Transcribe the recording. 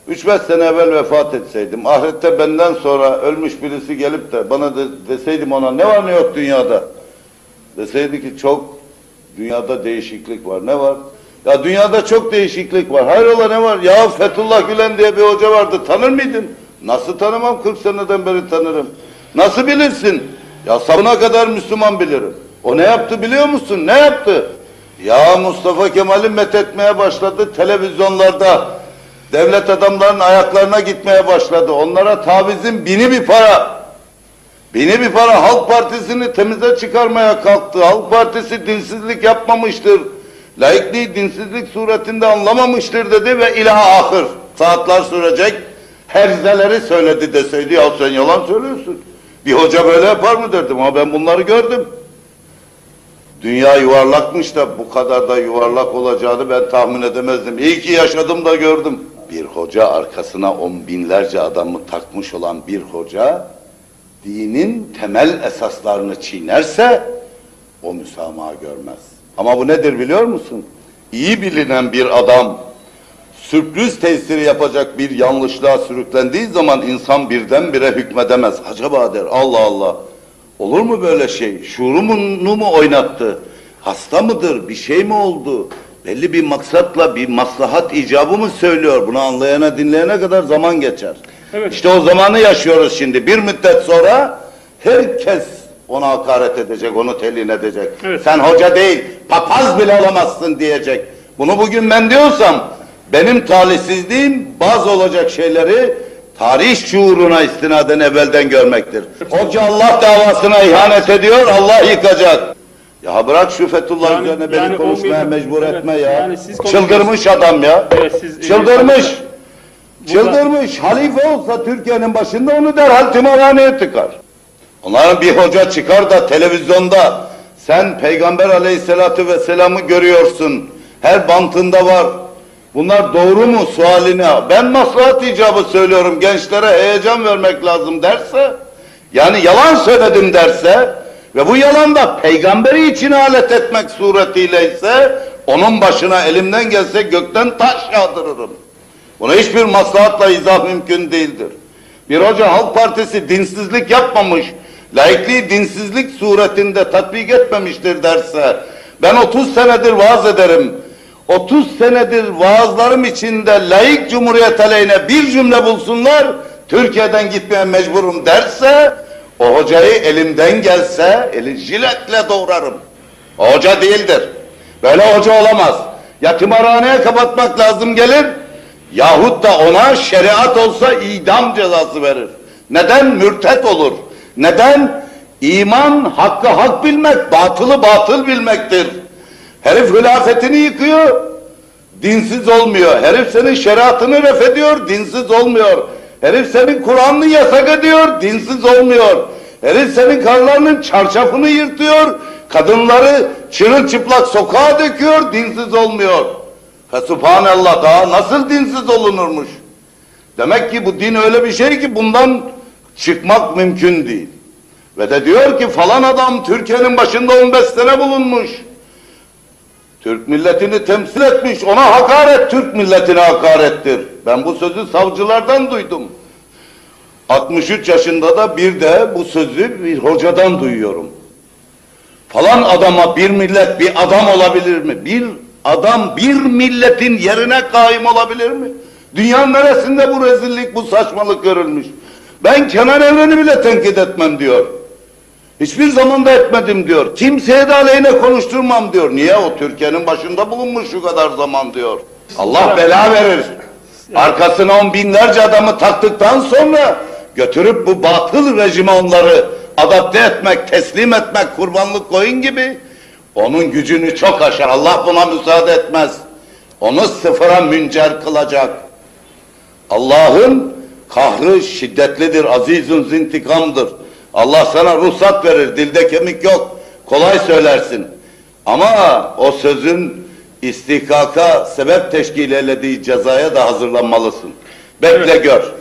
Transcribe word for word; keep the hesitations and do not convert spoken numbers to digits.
Üç beş sene evvel vefat etseydim, ahirette benden sonra ölmüş birisi gelip de bana de, deseydim ona ne var ne yok dünyada, deseydi ki çok dünyada değişiklik var. Ne var? Ya dünyada çok değişiklik var. Hayrola ne var? Ya Fethullah Gülen diye bir hoca vardı. Tanır mıydın? Nasıl tanımam? kırk seneden beri tanırım. Nasıl bilirsin? Ya sabına kadar Müslüman bilirim. O ne yaptı biliyor musun? Ne yaptı? Ya Mustafa Kemal'i methetmeye başladı televizyonlarda. Devlet adamlarının ayaklarına gitmeye başladı. Onlara tavizin bini bir para. Bini bir para. Halk Partisi'ni temize çıkarmaya kalktı. Halk Partisi dinsizlik yapmamıştır. Laikliği dinsizlik suretinde anlamamıştır dedi ve ilaha ahır. Saatler sürecek herzeleri söyledi deseydi ya sen yalan söylüyorsun. Bir hoca böyle yapar mı derdim ama ben bunları gördüm. Dünya yuvarlakmış da bu kadar da yuvarlak olacağını ben tahmin edemezdim. İyi ki yaşadım da gördüm. Bir hoca arkasına on binlerce adamı takmış olan bir hoca dinin temel esaslarını çiğnerse o müsamaha görmez. Ama bu nedir biliyor musun? İyi bilinen bir adam sürpriz tesiri yapacak bir yanlışlığa sürüklendiği zaman insan birdenbire hükmedemez. Acaba der Allah Allah olur mu böyle şey? Şuurunu mu oynattı? Hasta mıdır? Bir şey mi oldu? Belli bir maksatla bir maslahat icabı mı söylüyor? Bunu anlayana dinleyene kadar zaman geçer. Evet. İşte o zamanı yaşıyoruz şimdi. Bir müddet sonra herkes ona hakaret edecek, onu telin edecek. Evet. Sen hoca değil, papaz bile olamazsın diyecek. Bunu bugün ben diyorsam, benim talihsizliğim bazı olacak şeyleri tarih şuuruna istinaden evvelden görmektir. Hoca Allah davasına ihanet ediyor, Allah yıkacak. Ya bırak şu Fethullah yani, üzerine beni yani konuşmaya mecbur evet, etme ya. Yani çıldırmış adam ya. Evet, siz, çıldırmış. E, çıldırmış. Burada... Halife olsa Türkiye'nin başında onu derhal tımarhaneye tıkar. Onların bir hoca çıkar da televizyonda sen Peygamber Aleyhisselatü Vesselam'ı görüyorsun. Her bantında var. Bunlar doğru mu sualine? Ben maslahat icabı söylüyorum. Gençlere heyecan vermek lazım derse, yani yalan söyledim derse ve bu yalan da peygamberi için alet etmek suretiyle ise onun başına elimden gelse gökten taş yağdırırım. Buna hiçbir maslahatla izah mümkün değildir. Bir hoca Halk Partisi dinsizlik yapmamış, laikliği dinsizlik suretinde tatbik etmemiştir derse, ben otuz senedir vaaz ederim, otuz senedir vaazlarım içinde laik cumhuriyet aleyhine bir cümle bulsunlar, Türkiye'den gitmeye mecburum derse, o hocayı elimden gelse, eli jiletle doğrarım. O hoca değildir. Böyle hoca olamaz. Ya tımarhaneye kapatmak lazım gelir, yahut da ona şeriat olsa idam cezası verir. Neden? Mürtet olur. Neden? İman hakkı hak bilmek, batılı batıl bilmektir. Herif hilafetini yıkıyor, dinsiz olmuyor. Herif senin şeriatını refediyor, dinsiz olmuyor. Herif senin Kur'an'ını yasak ediyor, dinsiz olmuyor. Herif senin karılarının çarşafını yırtıyor, kadınları çırılçıplak sokağa döküyor, dinsiz olmuyor. Fesubhanallah, daha nasıl dinsiz olunurmuş? Demek ki bu din öyle bir şey ki bundan çıkmak mümkün değil. Ve de diyor ki falan adam Türkiye'nin başında on beş sene bulunmuş. Türk milletini temsil etmiş, ona hakaret Türk milletine hakarettir. Ben bu sözü savcılardan duydum. altmış üç yaşında da bir de bu sözü bir hocadan duyuyorum. Falan adama bir millet bir adam olabilir mi? Bir adam bir milletin yerine kaim olabilir mi? Dünyanın neresinde bu rezillik, bu saçmalık görülmüş? Ben Kenan Evren'i bile tenkit etmem diyor. Hiçbir zaman da etmedim diyor. Kimseye de aleyhine konuşturmam diyor. Niye? O Türkiye'nin başında bulunmuş şu kadar zaman diyor. Allah bela verir. Arkasına on binlerce adamı taktıktan sonra götürüp bu batıl rejime onları adapte etmek, teslim etmek, kurbanlık koyun gibi onun gücünü çok aşar. Allah buna müsaade etmez. Onu sıfıra müncer kılacak. Allah'ın kahrı şiddetlidir, azizun zintikamdır. Allah sana ruhsat verir, dilde kemik yok, kolay söylersin. Ama o sözün istihkaka sebep teşkil eylediği cezaya da hazırlanmalısın. Bekle gör.